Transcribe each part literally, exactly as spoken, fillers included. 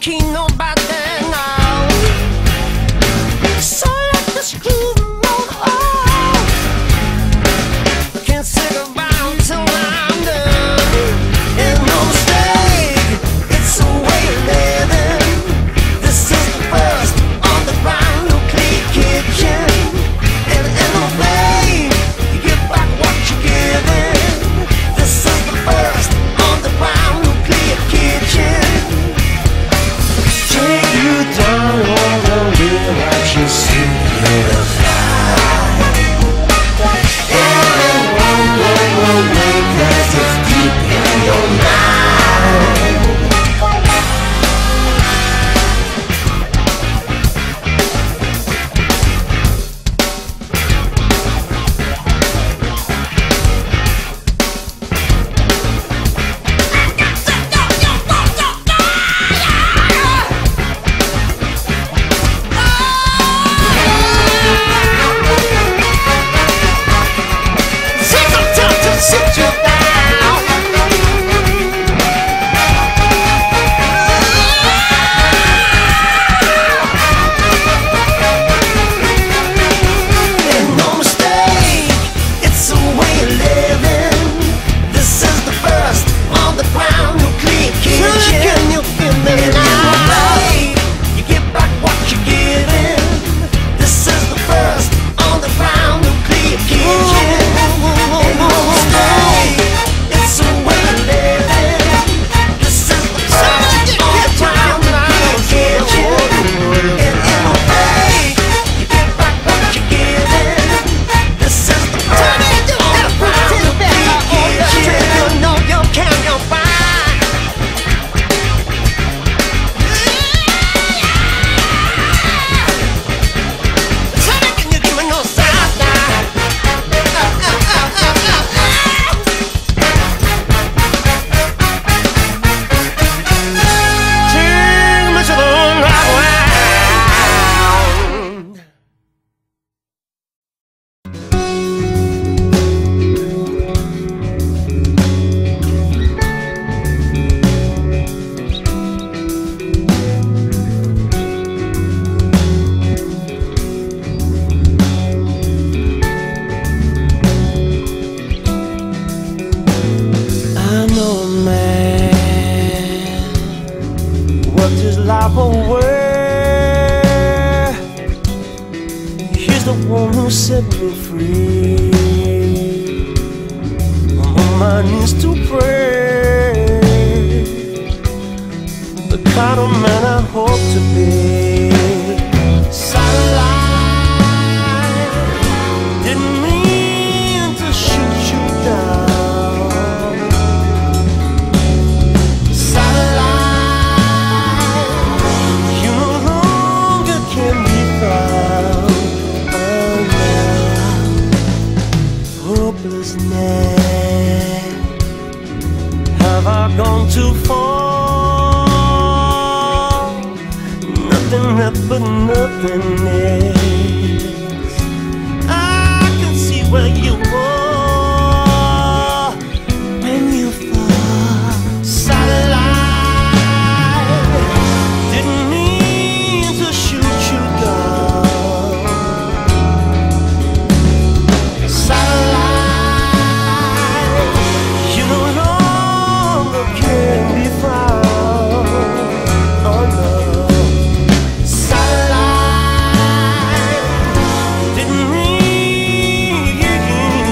king nobody now. So let the screw roll on. Can't say goodbye till I'm done. And no mistake, it's a way of living. This is the first on the ground nuclear kitchen. And in no way, you get back what you're giving. This is the first on the ground nuclear kitchen. Take you down all the way that you see the fly. And it won't go away 'cause it's deep in your mind. Sit you down. And no mistake, it's a way of living. This is the first on the ground nuclear kitchen. You feel me now? You get back what you're giving. This is the first on the ground nuclear kitchen. And no mistake, it's a way of living. This is the first on the ground nuclear kitchen. And no mistake, you get back what you're giving. This is the first on the ground nuclear kitchen. You know you can, you're fine. Tell me, can you give me no side now? Take me to the underground. I know a man worked his life away. He's the one who set me free. I'm on my knees to pray. The kind of man I hope to be. Satellite, didn't mean to shoot you down. Satellite, you no longer can be found. Oh no, hopelessness. Have I gone too far? Nothing left but nothingness. I can see where you are when you fall. Satellite, didn't mean to shoot you down. Satellite, you no longer can be found. Oh no. Satellite, didn't mean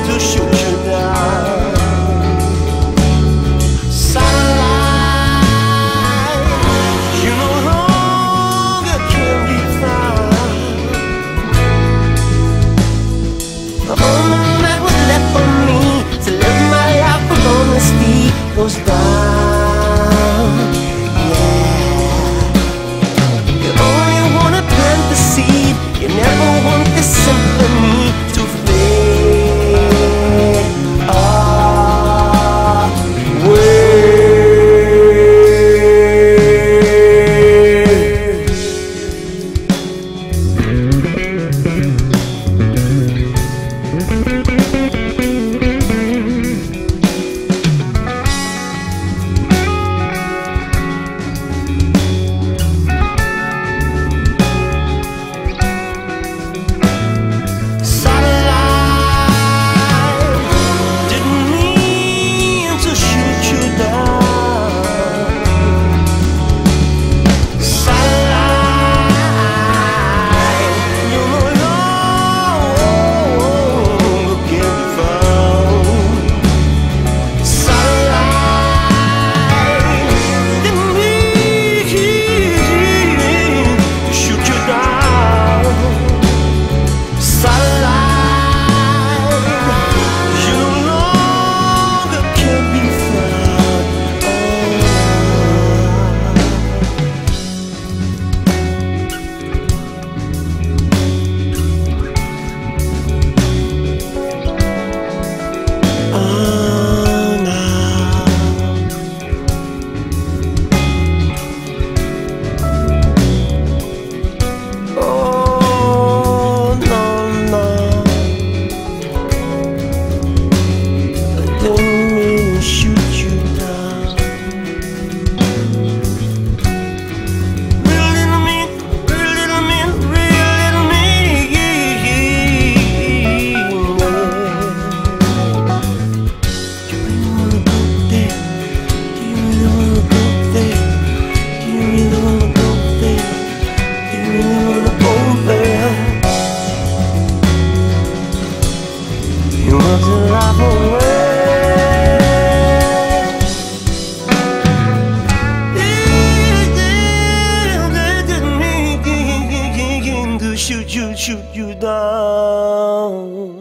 shoot you down.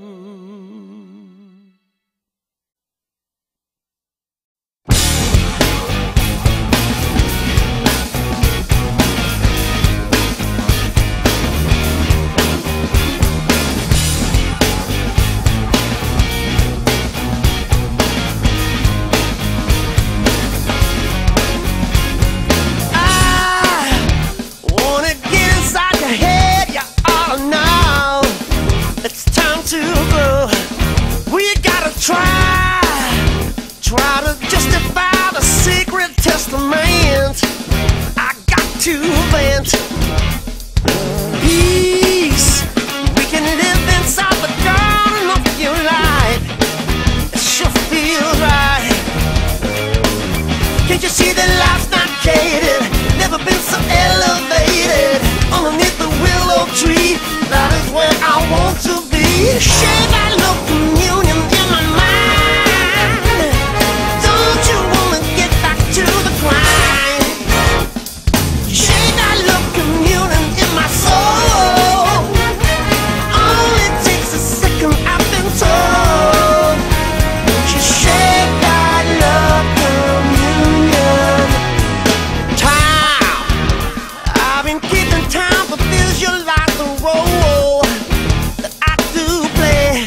Try, try to justify the secret testament I got to vent. Peace, we can live inside the garden of your light. It sure feels right. Can't you see that life's not catered? Never been so elevated. Underneath the willow tree, that is where I want to be. Share that love communion in my mind. Don't you wanna get back to the grind? Share that love communion in my soul. Only takes a second, I've been told. You share that love communion. Time, I've been keeping time for visualize the role that I do play.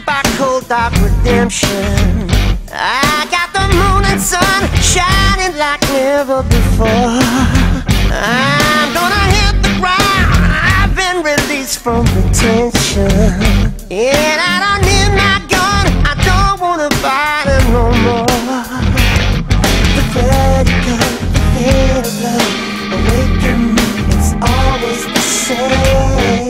by cold dark redemption. I got the moon and sun shining like never before. I'm gonna hit the ground, I've been released from detention. And I don't need my gun, I don't wanna fight it no more. The vertigo, the fate of love, awaken me, it's always the same.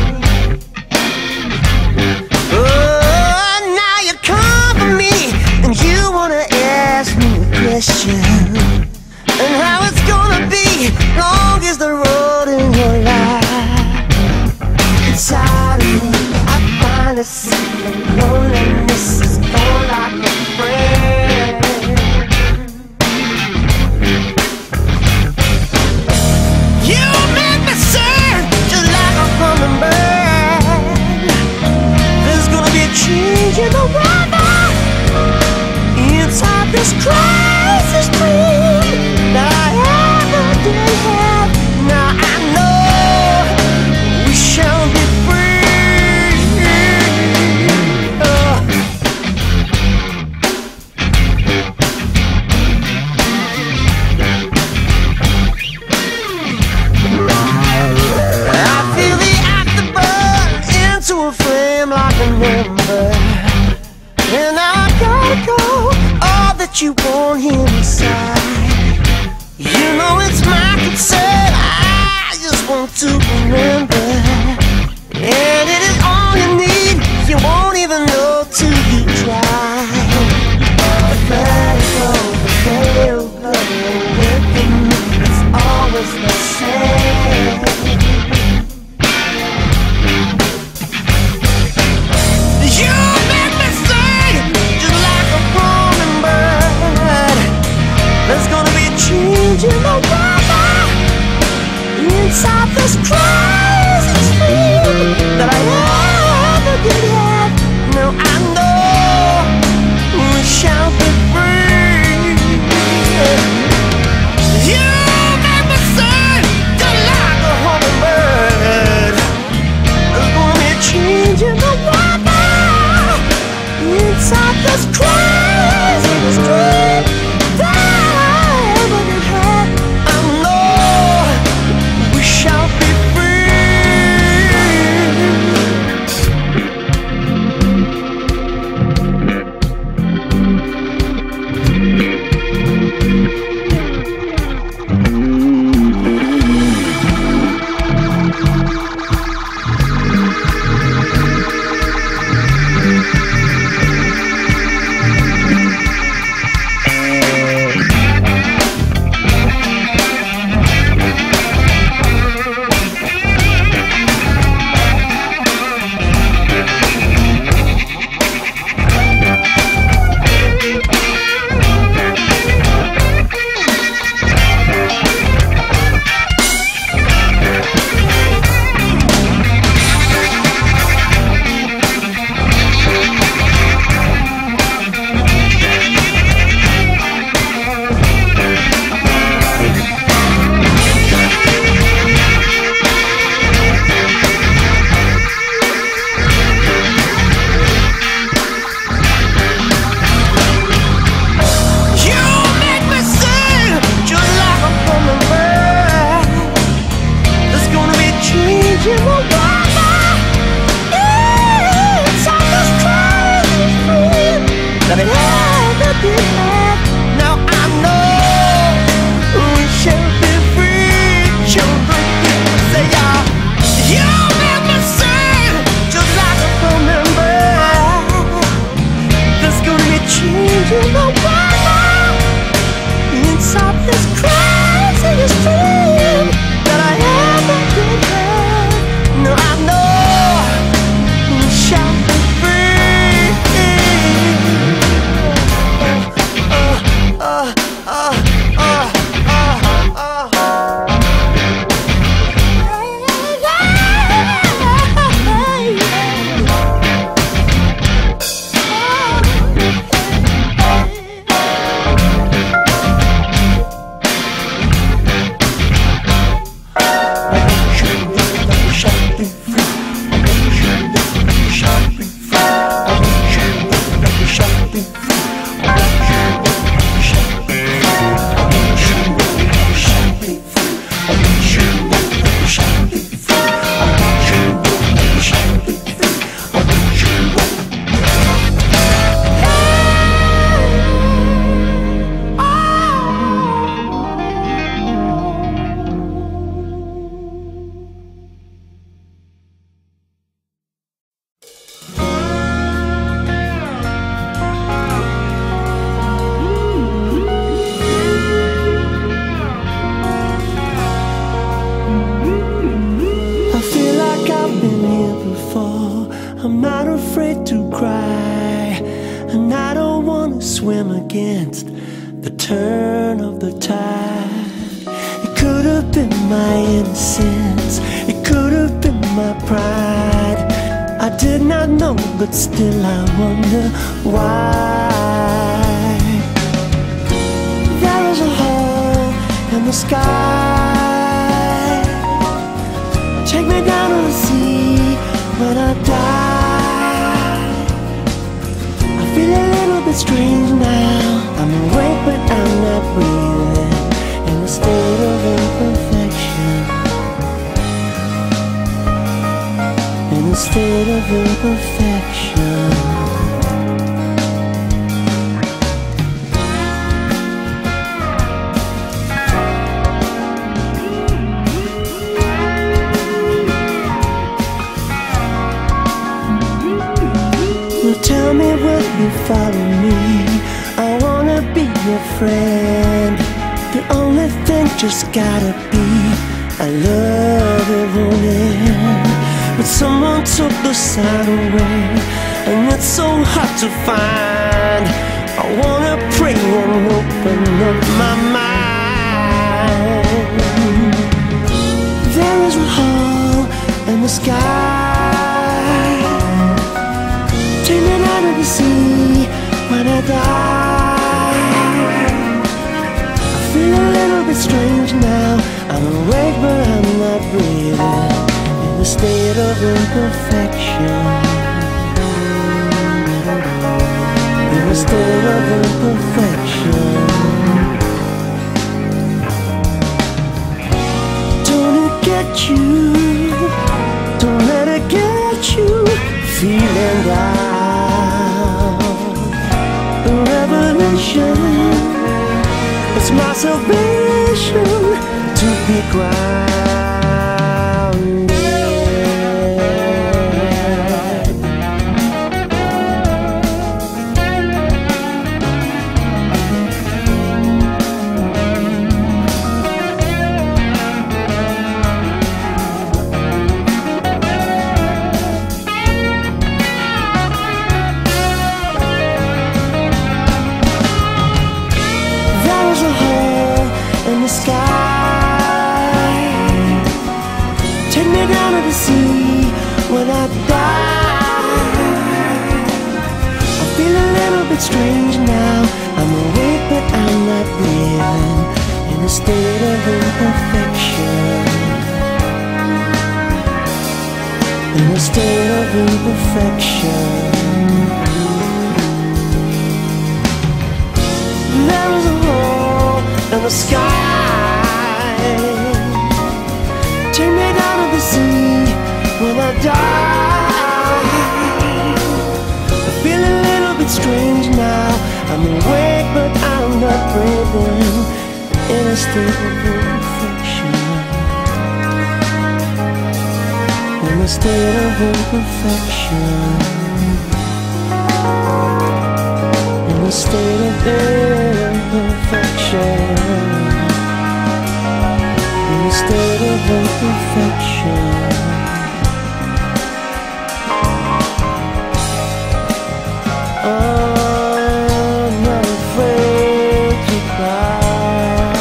Oh, now you come for me, and you wanna ask me a question, and how it's gonna be, long as the road in your life. Inside of me, I finally see the loneliness is gone like a friend. You make me sing just like a hummingbird. There's gonna be a change in the weather inside this crazy stream that I ever did have. Now I know we shall be free. Oh. I feel the actor burn into a flame like an ember, and now I gotta go. All that you want here inside, you know it's my concern. I just want to remember, and it is all you need. You won't even know till you try. The vertigo, the veil, the awakening, it's always the same. You make me sing just like a hummingbird. There's gonna be a change in the weather inside this crazy stream that I ever did have. Now I know we shall be free. You make me sing just like a hummingbird. There's gonna be a change in the weather inside this crazy stream that I ever did have. I know we shall be free. swim against the turn of the tide. It could have been my innocence, it could have been my pride. I did not know, but still I wonder why. There is a hole in the sky. Take me down to the sea when I die. I feel a little bit strange now. I'm awake but I'm not breathing, in a state of imperfection. In a state of imperfection. Tell me, will you follow me? I wanna be your friend. The only thing just gotta be I love it, won't it? But someone took the sign away, and it's so hard to find. I wanna pray and open up my mind. There is a hole in the sky. Take me down to the sea when I die. I feel a little bit strange now. I'm awake but I'm not breathing, in a state of imperfection. In a state of imperfection. Don't it get you? Don't let it get you feeling down. The revelation, it's my salvation to be grounded. When I die, I feel a little bit strange now. I'm awake but I'm not breathing, in a state of imperfection. In a state of imperfection. There is a hole in the sky. Take me down to the sea when I die. I feel a little bit strange now. I'm awake but I'm not breathing, in a state of imperfection. In a state of imperfection. In a state of imperfection. In a state of imperfection. I'm not afraid to cry.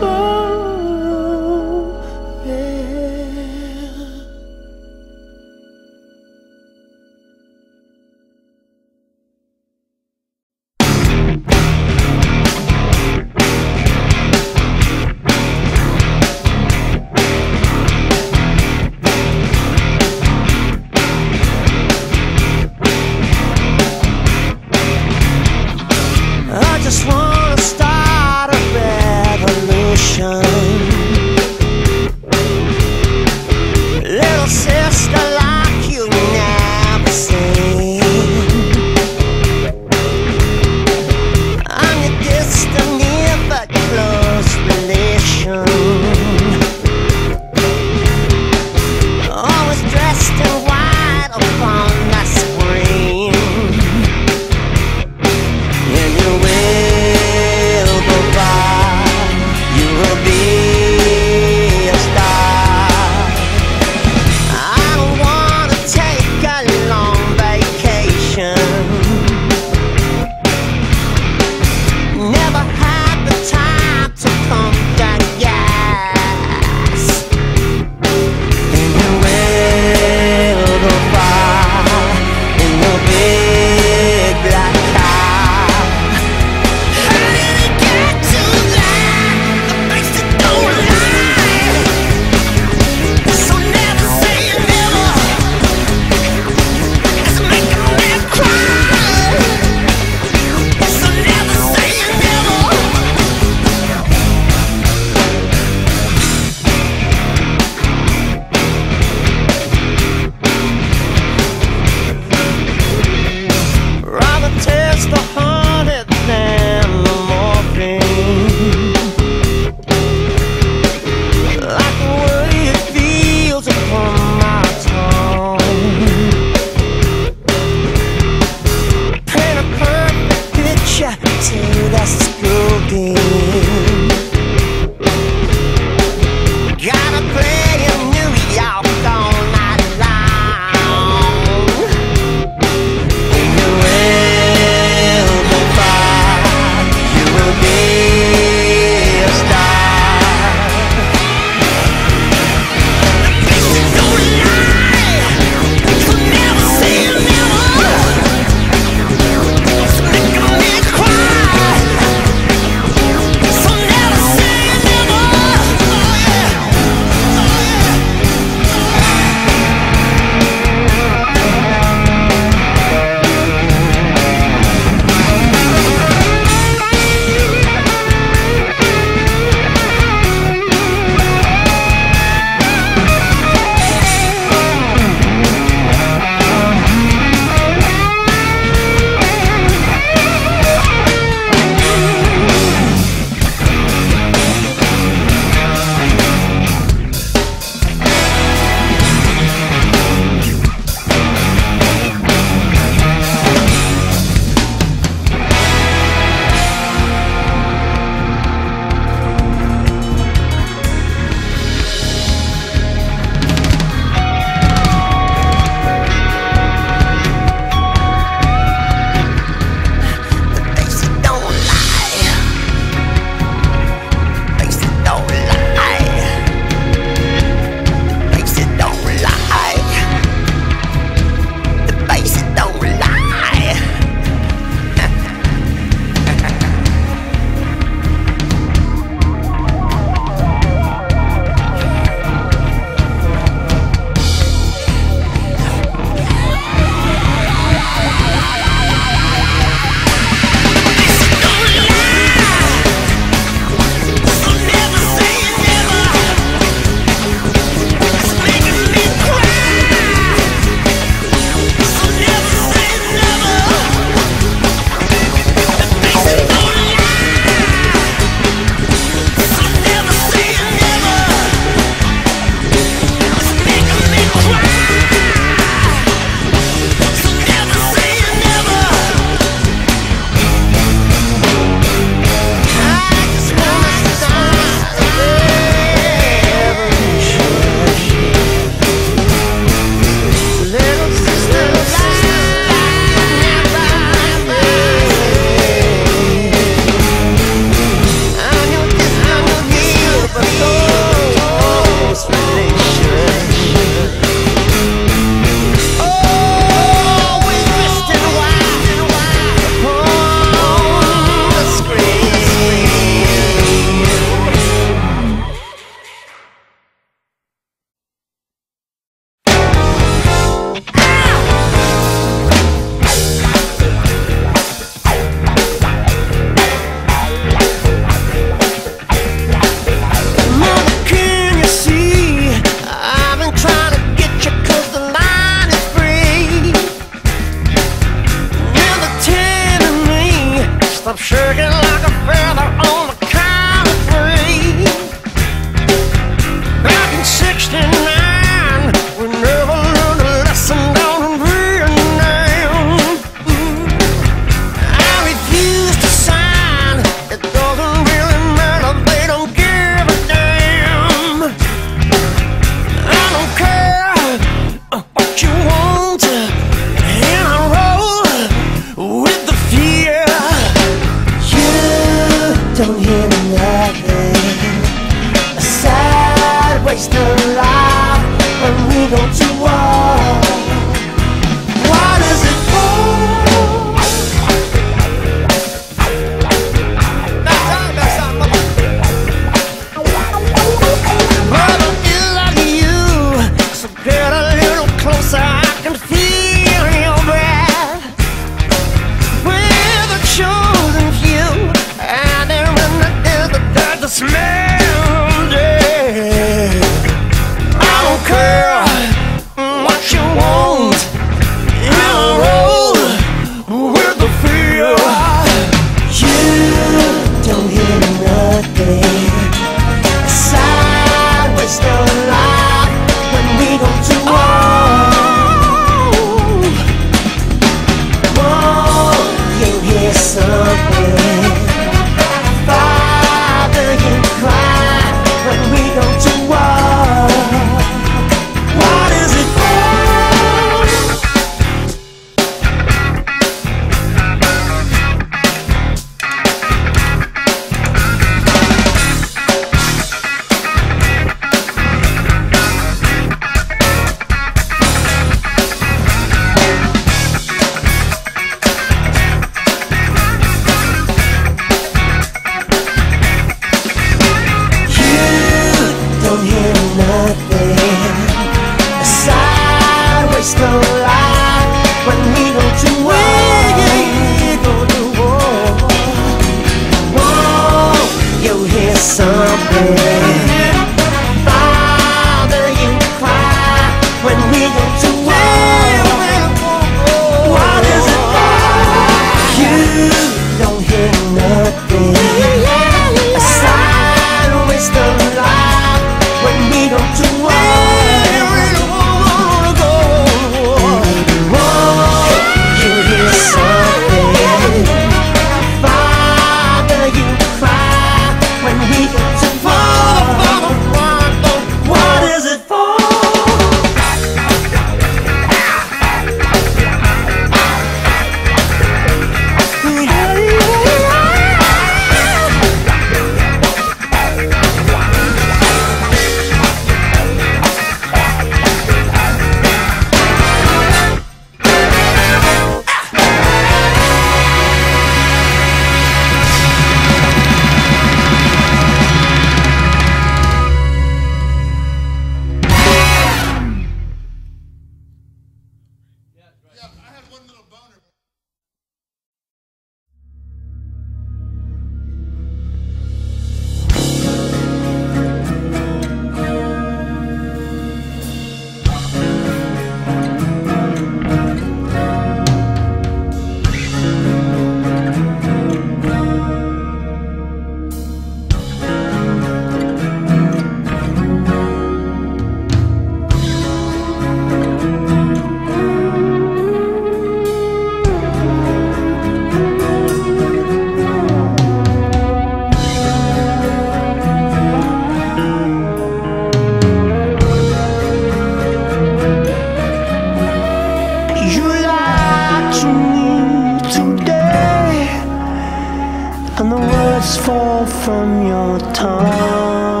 you lie to me today, and the words fall from your tongue.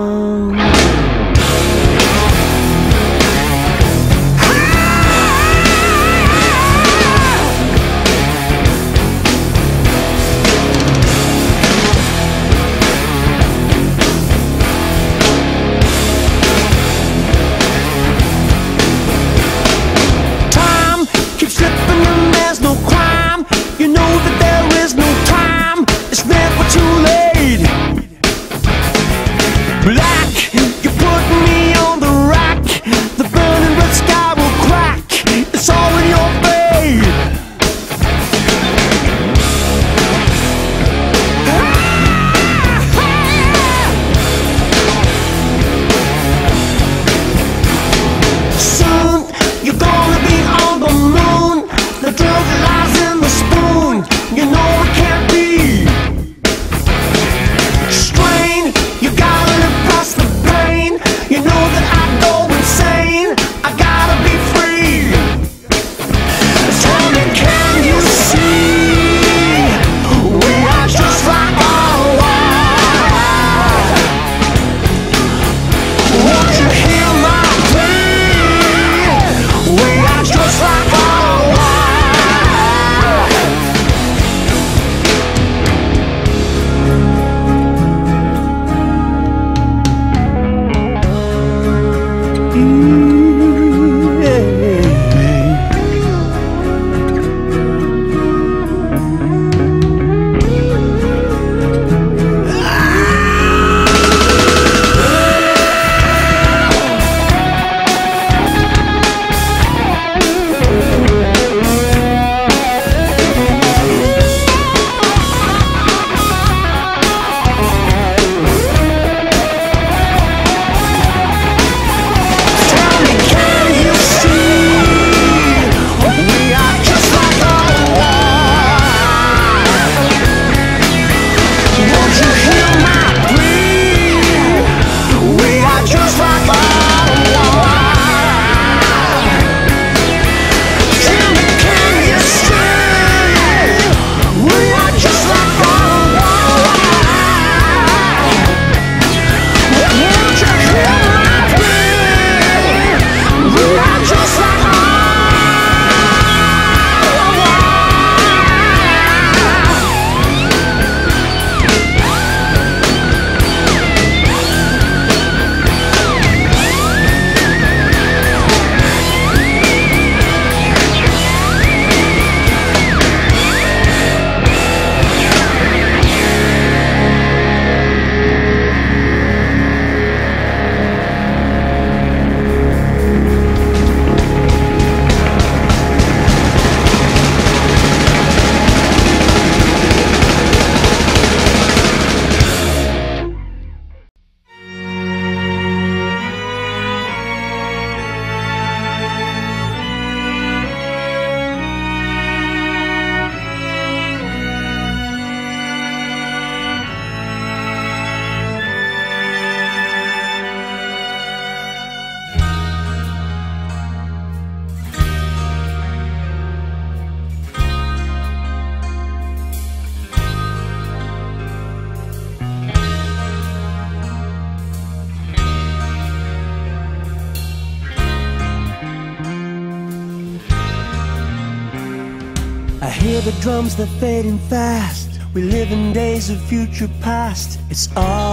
I hear the drums, they're fading fast. We live in days of future past. It's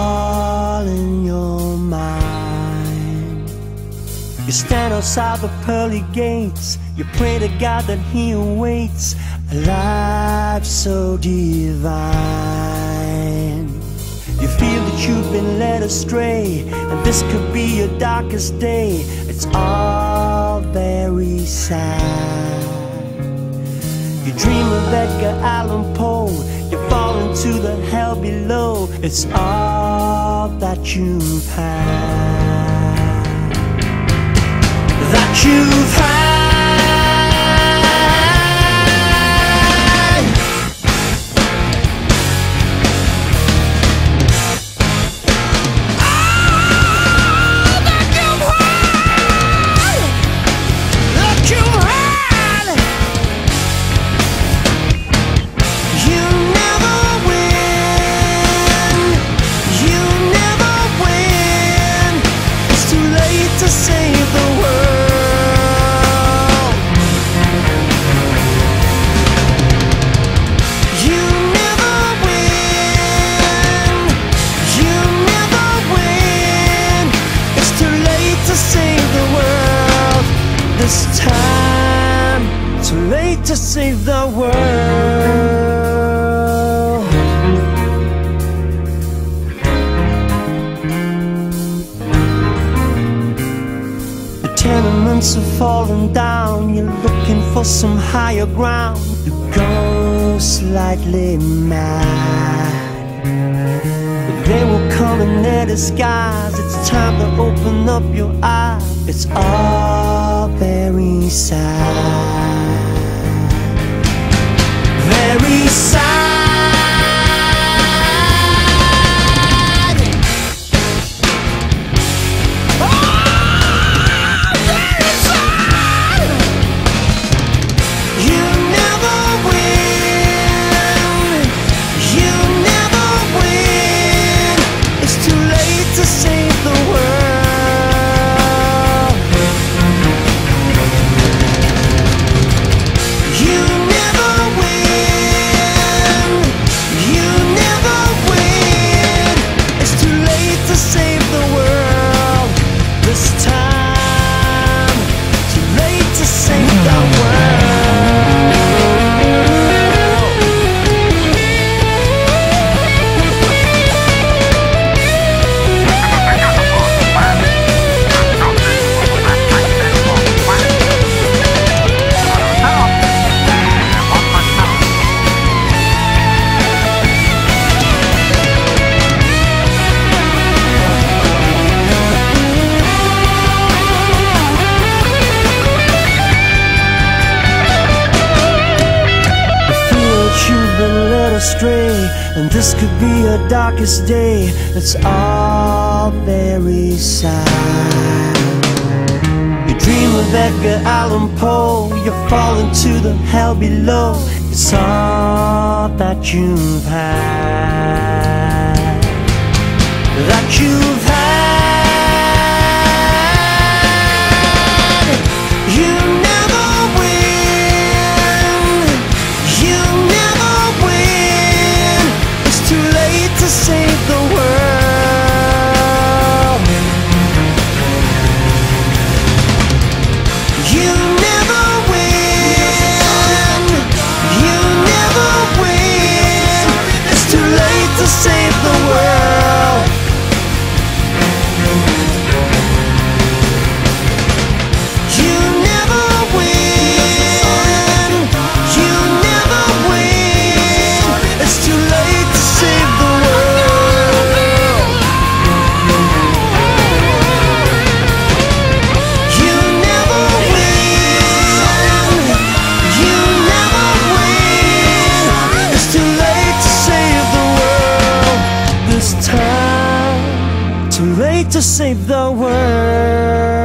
all in your mind. You stand outside the pearly gates. You pray to God that He awaits a life so divine. You feel that you've been led astray, and this could be your darkest day. It's all very sad. You dream of Edgar Allan Poe. You fall into the hell below. It's all that you've had, that you've had. That you've had, late to save the world. Tenements are falling down. You're looking for some higher ground. You go slightly mad, but they will come in their disguise. It's time to open up your eyes. It's all very sad, very sad. And this could be your darkest day. It's all very sad. You dream of Edgar Allan Poe. You fall into the hell below. It's all that you've had, that you've had. You never win. You never win. It's too late to save the world. You never win. You never win. It's too late to save the world. You never win. You never win. It's too late to save the world. You never win. You never win. It's too late to save the world. This time, too late to save the world.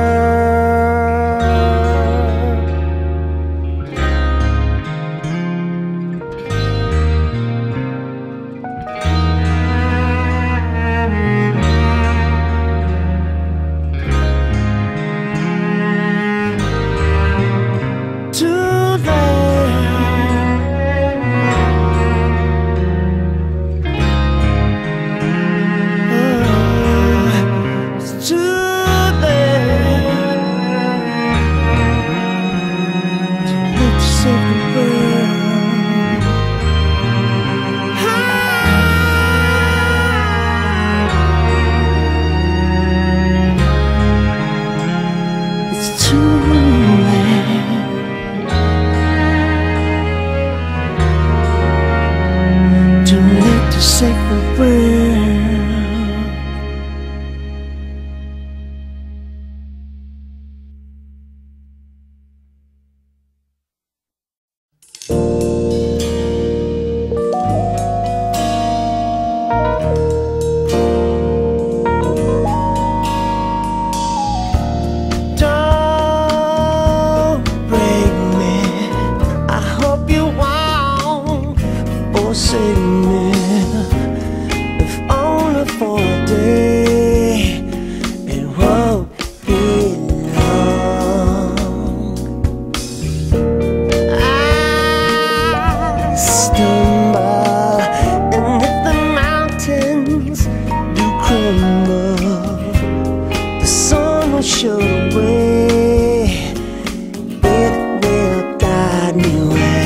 Show the way, it will guide me well.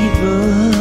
evil.